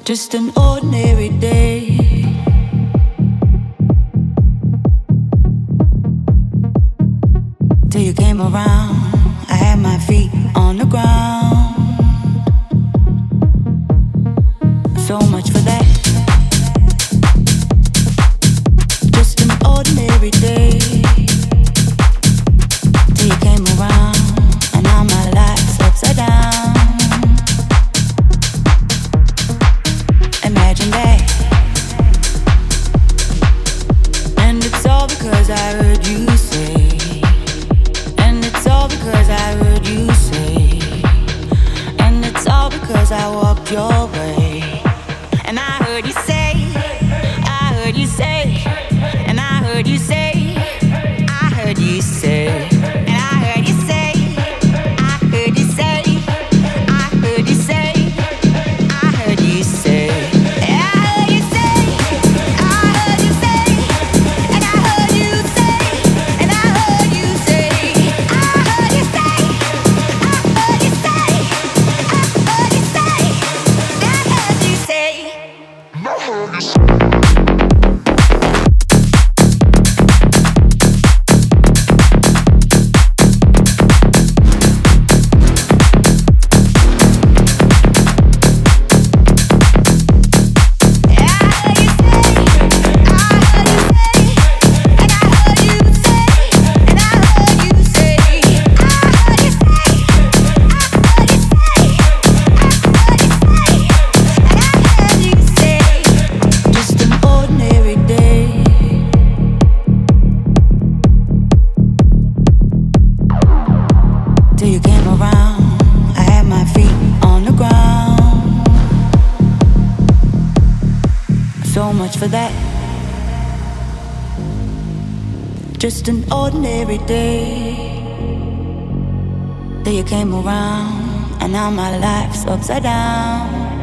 Just an ordinary day. Till you came around, I had my feet on the ground. So much for that. Just an ordinary day. Till you came around, and now my life's upside down. Imagine that. And it's all because I heard you say. And it's all because I heard you say. And it's all because I walked your way. And I heard you say, I heard you say, and I heard you say, I heard you say, and I heard you say, I heard you say, I heard you say, I heard you say, and I heard you say, I heard you say, and I heard you say, and I heard you say, I heard you say, I heard you say, I heard you say, I heard you say. For that, just an ordinary day. Till you came around, and now my life's upside down.